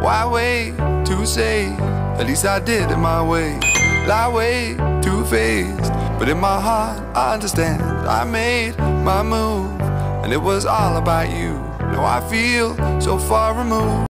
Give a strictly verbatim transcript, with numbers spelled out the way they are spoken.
why wait to say? At least I did it my way. Lie way too faced, but in my heart I understand. I made my move, and it was all about you. Now I feel so far removed.